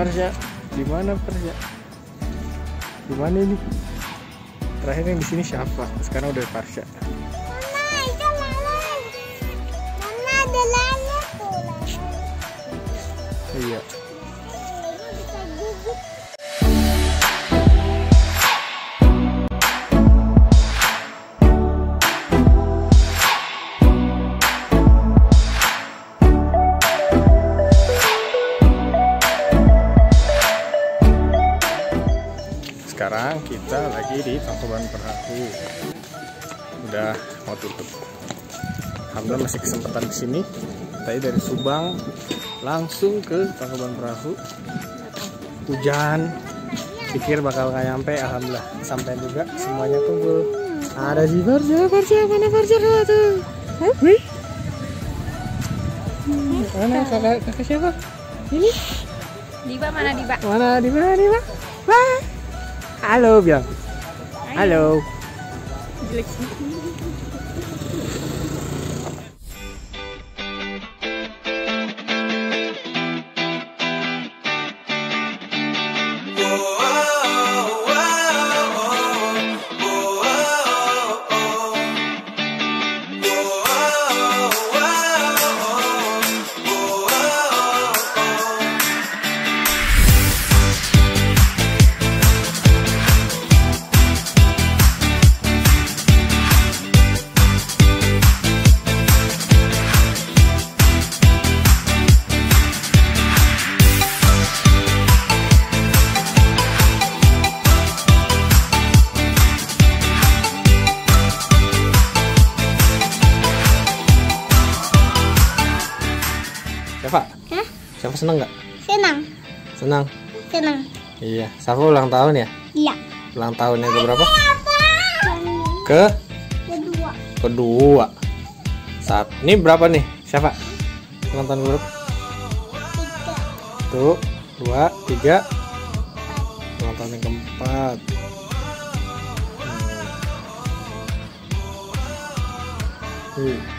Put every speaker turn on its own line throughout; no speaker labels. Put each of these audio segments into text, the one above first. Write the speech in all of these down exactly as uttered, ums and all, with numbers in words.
Farsha, di mana Farsha? Di mana ini? Terakhir yang di sini siapa? Sekarang udah Farsha.
Mama, itu lalat. Mama, ada lalat tuh.
Iya.
Bisa gigit.
Sekarang kita lagi di Tangkuban Perahu. Udah mau tutup. Alhamdulillah masih kesempatan di sini. Tadi dari Subang langsung ke Tangkuban Perahu. Hujan, pikir bakal nggak nyampe. Alhamdulillah sampai juga, semuanya kumpul. Ada si Farsha, Farsha mana Farsha tuh? Wih, mana kakak kakak siapa? Ini
Diba mana Diba?
mana di mana Diba? Wah, halo bilang. Halo.
Jelek.
Siapa?
Hah?
Siapa seneng nggak?
Senang,
Senang.
senang.
Iya. Siapa ulang tahun ya?
Iya.
Ulang tahunnya ke berapa?
Yang
Ke
kedua.
kedua. Saat ini berapa nih? Siapa? Ulang tahun berapa?
Tiga.
Tuh, dua, tiga. Ulang tahun yang keempat. Hmm. Hmm.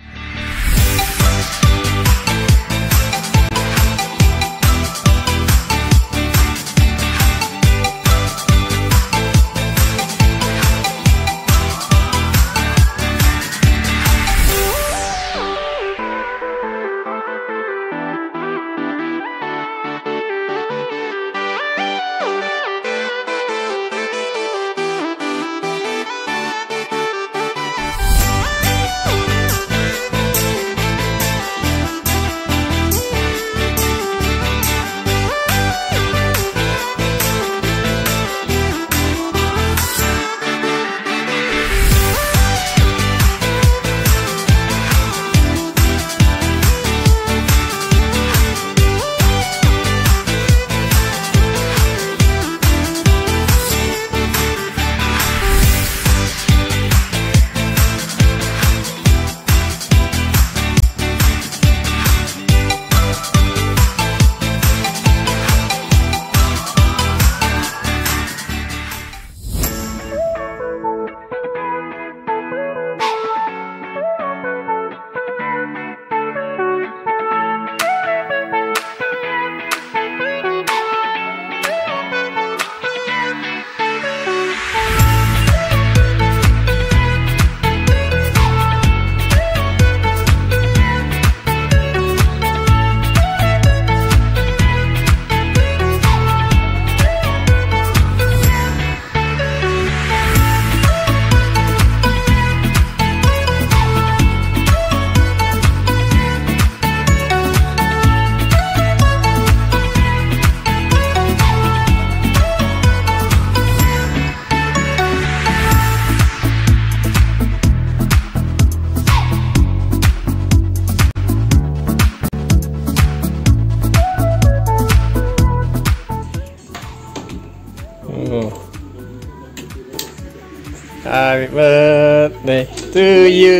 Happy birthday to you.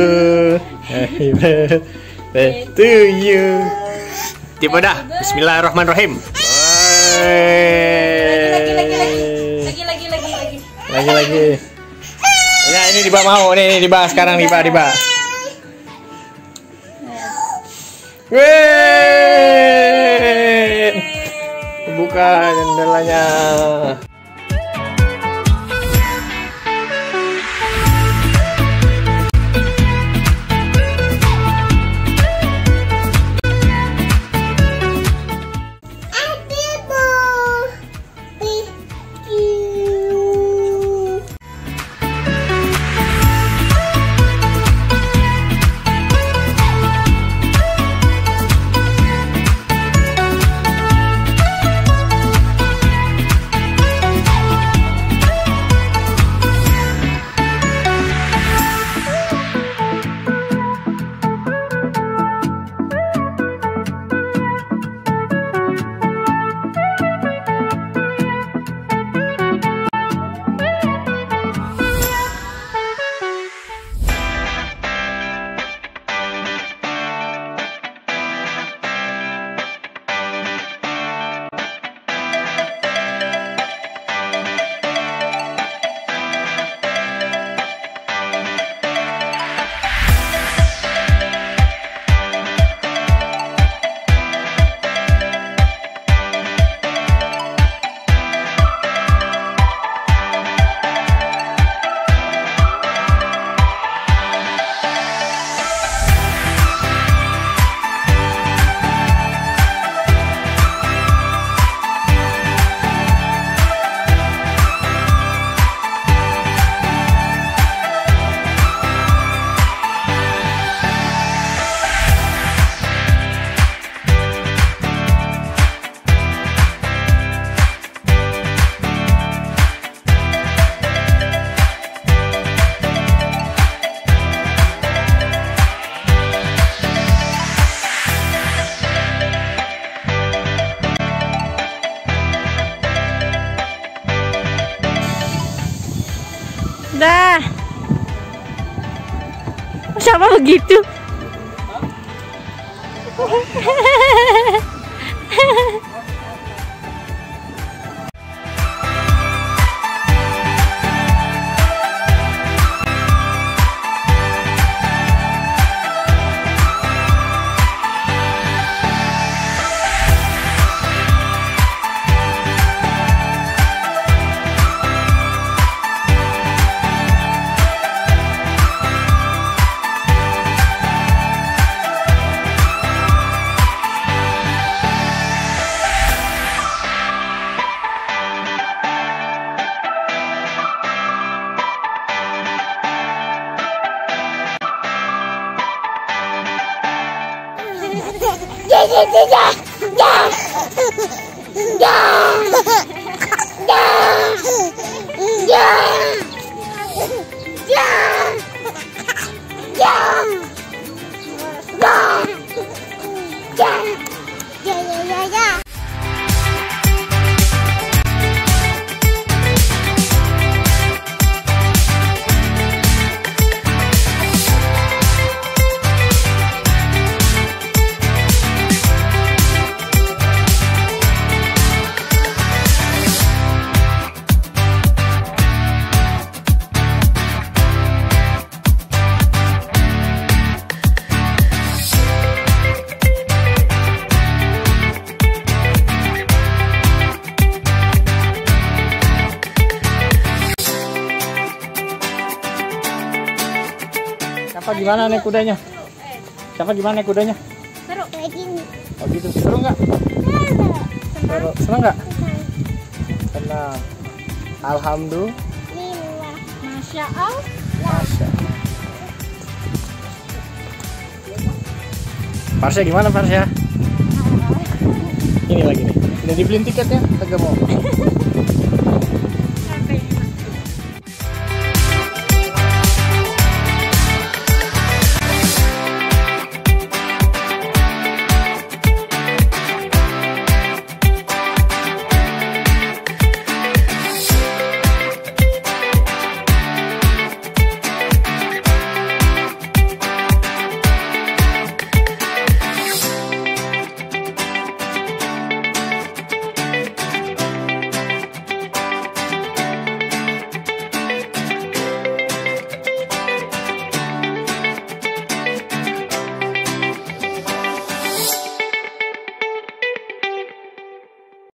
Happy birthday to you. Tiba dah. Bismillahirrahmanirrahim.
Lagi lagi lagi lagi lagi lagi lagi.
Lagi lagi. Ya ini Diba mau nih, nih Diba sekarang Diba Diba. Wih. buka jendelanya.
Dah. Siapa begitu?
Ya ya ya ya ya ya ya ya ya ya ya ya ya ya ya.
Siapa gimana naik kudanya? Siapa gimana naik kudanya?
Seru.
Kayak gini.
Oh gitu, seru nggak? Seru, seneng nggak? Senang. Alhamdulillah.
Masya Allah.
Masya. Parsya gimana Parsya? Ini lagi nih. Udah dibeliin tiketnya? Kagak mau.